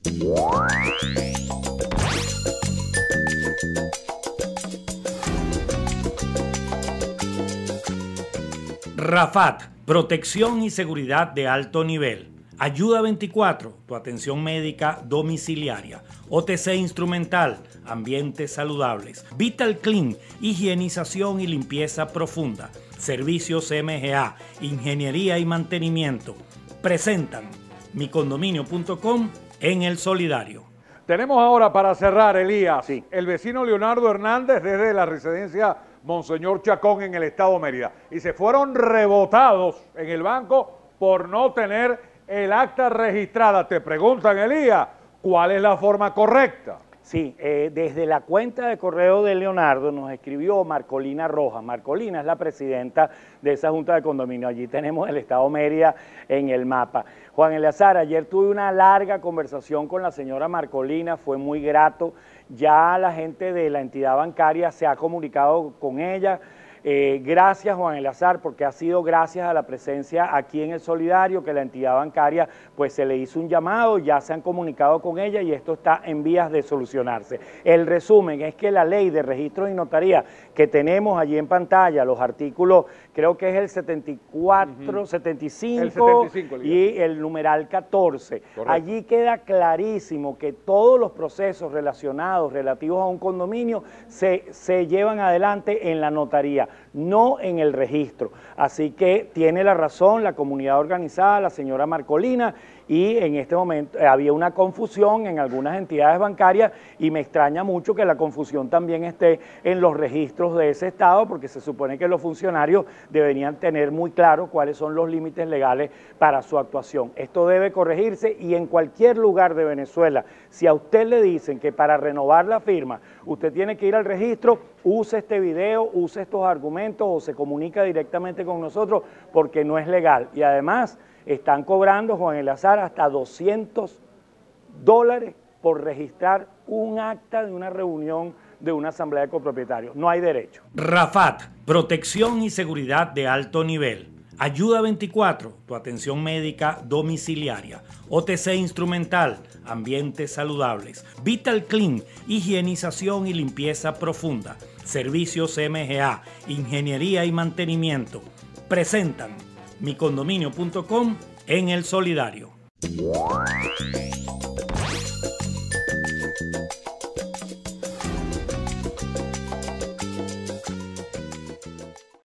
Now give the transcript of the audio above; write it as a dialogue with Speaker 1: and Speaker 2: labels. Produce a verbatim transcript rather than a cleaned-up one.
Speaker 1: Rafat, protección y seguridad de alto nivel. Ayuda veinticuatro, tu atención médica domiciliaria. O T C instrumental, ambientes saludables. Vital Clean, higienización y limpieza profunda. Servicios M G A, ingeniería y mantenimiento. Presentan mi condominio punto com en El Solidario.
Speaker 2: Tenemos ahora para cerrar, Elías,
Speaker 3: sí.
Speaker 2: el vecino Leonardo Hernández desde la residencia Monseñor Chacón en el estado Mérida. Y se fueron rebotados en el banco por no tener el acta registrada. Te preguntan, Elías, ¿cuál es la forma correcta?
Speaker 3: Sí, eh, desde la cuenta de correo de Leonardo nos escribió Marcolina Rojas. Marcolina es la presidenta de esa junta de condominio. Allí tenemos el estado Mérida en el mapa. Juan Eleazar, ayer tuve una larga conversación con la señora Marcolina, fue muy grato. Ya la gente de la entidad bancaria se ha comunicado con ella. Eh, gracias, Juan Eleazar, porque ha sido gracias a la presencia aquí en El Solidario que la entidad bancaria pues se le hizo un llamado, ya se han comunicado con ella y esto está en vías de solucionarse. El resumen es que la ley de registro y notaría que tenemos allí en pantalla, los artículos, creo que es el setenta y cuatro, uh-huh. setenta y cinco, el setenta y cinco y el numeral catorce. Correcto. Allí queda clarísimo que todos los procesos relacionados, relativos a un condominio, se, se llevan adelante en la notaría, no en el registro. Así que tiene la razón la comunidad organizada, la señora Marcolina, y en este momento eh, había una confusión en algunas entidades bancarias y me extraña mucho que la confusión también esté en los registros de ese estado, porque se supone que los funcionarios deberían tener muy claro cuáles son los límites legales para su actuación. Esto debe corregirse y en cualquier lugar de Venezuela, si a usted le dicen que para renovar la firma usted tiene que ir al registro, use este video, use estos argumentos o se comunica directamente con nosotros porque no es legal. Y además están cobrando, Juan Eleazar, hasta doscientos dólares por registrar un acta de una reunión de una asamblea de copropietarios. No hay derecho.
Speaker 1: Rafat, protección y seguridad de alto nivel. Ayuda veinticuatro, tu atención médica domiciliaria. O T C instrumental, ambientes saludables. Vital Clean, higienización y limpieza profunda. Servicios M G A, ingeniería y mantenimiento. Presentan mi condominio punto com en El Solidario.